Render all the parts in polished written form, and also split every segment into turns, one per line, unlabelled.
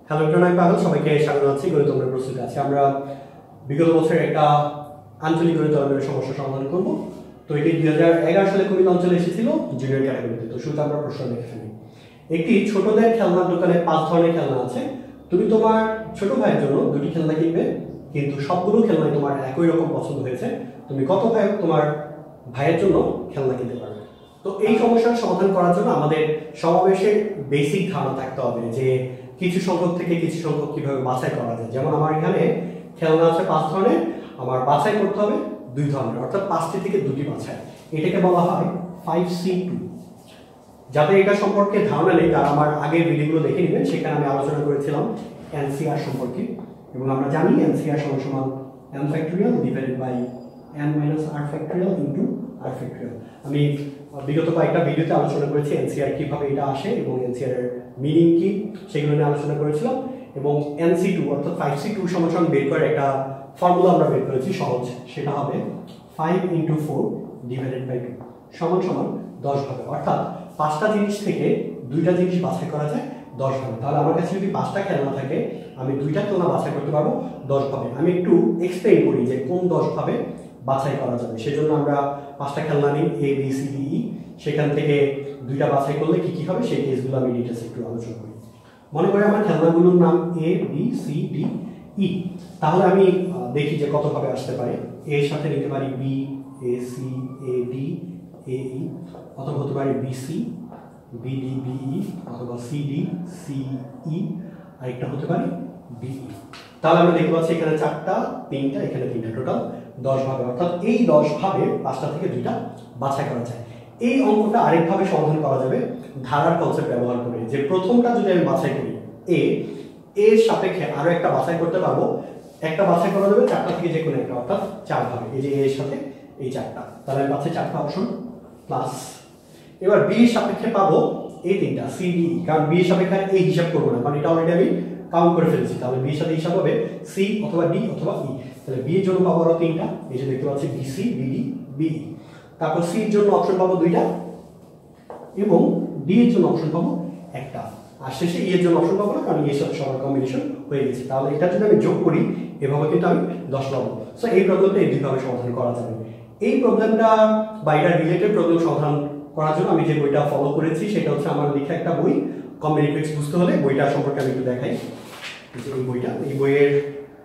Hello প্রণয় পাগল, সবাইকে স্বাগত জানাচ্ছি গণিত অঙ্কের প্রস্তুতি। আছে আমরা বিগত বছর একটা আঞ্চলিক গণিত অঙ্কের সমস্যা সমাধান করব। তো এটি 2011 সালে কুমিল্লা অঞ্চলে এসেছিল জুনিয়র ক্যাটাগরিতে। তো শুরুতে আমরা প্রশ্ন দেখে ফেলি। একটি ছোটদের খেলনার দোকানে 5 ধরনের খেলনা আছে। তুমি তোমার ছোট ভাইয়ের জন্য 2টি খেলনা কিনবে, কিন্তু সবগুলো খেলনাই তোমার একই রকম পছন্দ হয়েছে। তুমি কত ভাই তোমার ভাইয়ের জন্য খেলনা কিনতে পারবে? তো এই সমস্যার সমাধান করার জন্য আমাদের সমাবেশের বেসিক ধারণা থাকতে হবে যে কিছু সংখ্যক থেকে কিছু সংখ্যক কিভাবে বাছাই করা যায়। যেমন আমার এখানে খেলনা আছে 5 ধরনের, আমার বাছাই করতে হবে 2 ধরনের, অর্থাৎ 5টি থেকে 2টি বাছাই। এটাকে বলা হয় 5C2। যাদের এটা সম্পর্কে ধারণা নেই তারা আমার আগের ভিডিওগুলো দেখে নেবেন, সেখানে আমি আলোচনা করেছিলাম NCR সম্পর্কে। এবং আমরা জানি NCR সমান n factorial divided by n minus r factorial into r factorial. আমি বিগত কয়েকটা ভিডিওতে আলোচনা করেছি NCR কিভাবে এটা আসে এবং NCR এর মিনিং কি সেগুলো নিয়ে আলোচনা করেছিলাম। এবং NC2 অর্থাৎ 5C2 সমান বের করে একটা ফর্মুলা আমরা বের করেছি সহজ, সেটা হবে 5 × 4 ডিভাইডেড বাই 2 সমান 10 ভাবে। অর্থাৎ 5টা জিনিস থেকে 2টা জিনিস বাছাই করা যায় 10 ভাবে। তাহলে আমার কাছে যদি 5টা খেলনা থাকে আমি 2টা খেলনা বাছাই করতে পারবো 10 ভাবে। আমি একটু এক্সপ্লেইন করি যে কোন 10 ভাবে বাছাই করা যাবে। সেজন্য আমরা 5টা খেলনা নিই A B C D E, সেখান থেকে 2টা বাছাই করলে কি কি হবে সেই কেসগুলো আমি ডিটেইলস একটু আলোচনা করি। মনে করি আমার খেলনাগুলোর নাম A B C D E। তাহলে আমি দেখি যে কত ভাবে আসতে পারে। A এর সাথে নিতে পারি B A C A D A E, অথবা হতে পারে B C B D B E, অথবা C D C E, আরেকটা হতে পারে B E। তাহলে আমরা দেখতে পাচ্ছি এখানে 4টা 3টা, এখানে 3টা, টোটাল 10 ভাবে। অর্থাৎ এই 10 ভাবে 5টা থেকে 2টা বাছাই করা যায়। এই অঙ্কটা আরেকভাবে সমাধান করা যাবে ধারার কনসেপ্ট ব্যবহার করে। যে প্রথমটা যদি আমি বাছাই করি A এর সাপেক্ষে আরো একটা বাছাই করতে পারবো। একটা বাছাই করা যাবে 4টা থেকে যে কোনো একটা, অর্থাৎ 4 ভাবে। এই যে A এর সাথে এই 4টা, তাহলে আমি পাচ্ছি 4টা অপশন প্লাস। এবার B এর সাপেক্ষে পাবো এই 3টা C D E, কারণ B এর সাপেক্ষে এই হিসাব করবো না, কারণ এটা অলরেডি আমি কাউন্ট করে ফেলেছি। তাহলে B এর সাথে হিসাব হবে C অথবা D অথবা E। তাহলে B এর জন্য পাবো আরো 3টা, এই যে দেখতে পাচ্ছি BC BD BE। তারপর C এর জন্য অপশন পাবো 2টা এবং D এর জন্য অপশন পাবো একটা, আর শেষে E এর জন্য অপশন পাবো না, কারণ এর সাথে সবার কম্বিনেশন হয়ে গেছে। তাহলে এটা যদি আমি যোগ করি এভাবে কিন্তু আমি 10 পাবো। সো এই প্রবলেমটা এই দুইভাবে সমাধান করা যাবে। এই প্রবলেমটা বা এটা রিলেটেড প্রবলেম সমাধান করার জন্য আমি যে বইটা ফলো করেছি সেটা হচ্ছে আমার লেখা একটা বই। কম্বিনেটরিক্স বুঝতে হলে বইটা সম্পর্কে আমি একটু দেখাই। যে এই বইটা, এই বইয়ের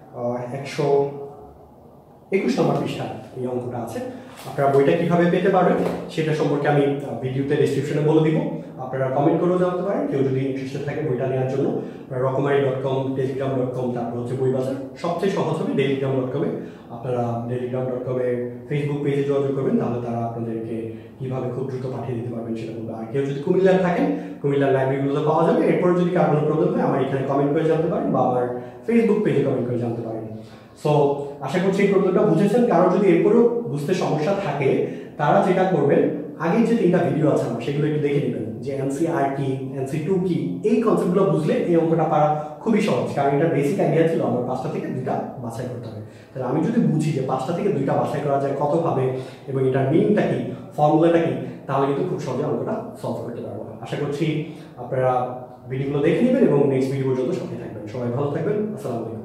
121 নম্বর পৃষ্ঠা এই অঙ্কটা আছে। আপনারা বইটা কিভাবে পেতে পারবেন সেটা সম্পর্কে আমি ভিডিওতে ডেসক্রিপশনে বলে দিব। আপনারা কমেন্ট করেও জানাতে পারেন। কেউ যদি ইন্টারেস্টেড থাকে বইটা নেওয়ার জন্য রকমারি.com, টেলিগ্রাম.com, তারপর হচ্ছে বইবাজার। সবচেয়ে সহজ হবে টেলিগ্রাম.com-এ। আপনারা টেলিগ্রাম.com-এ ফেসবুক পেজে যোগাযোগ করবেন, তাহলে তারা আপনাদেরকে কিভাবে খুব দ্রুত পাঠিয়ে দিতে পারবেন সেটা বলবে। আর কেউ যদি কুমিল্লার থাকেন কুমিল্লার লাইব্রেরিগুলোতে পাওয়া যাবে। এরপরে যদি কারো কোনো প্রবলেম হয় আমার এখানে কমেন্ট করে জানতে পারেন বা আমার ফেসবুক পেজে কমেন্ট করে জানতে পারেন। সো আশা করছি এই প্রবলেমটা বুঝেছেন। কারো যদি এরপরেও বুঝতে সমস্যা থাকে তারা যেটা করবেন, আগের যে 3টা ভিডিও আছে আমার সেগুলো একটু দেখে নেবেন, যে NCR কি NC2 কি। এই কনসেপ্টগুলো বুঝলে এই অঙ্কটা পারা খুবই সহজ, কারণ এটা বেসিক আইডিয়া ছিল আমার 5টা থেকে 2টা বাছাই করতে হবে। তাহলে আমি যদি বুঝি যে 5টা থেকে 2টা বাছাই করা যায় কতভাবে এবং এটার মিনিংটা কি, ফর্মুলাটা কি, তাহলে কিন্তু খুব সহজে অঙ্কটা সলভ করতে পারবো। আশা করছি আপনারা ভিডিওগুলো দেখে নেবেন এবং নেক্সট ভিডিও পর্যন্ত সাথে থাকবেন। সবাই ভালো থাকবেন। আসসালামু আলাইকুম।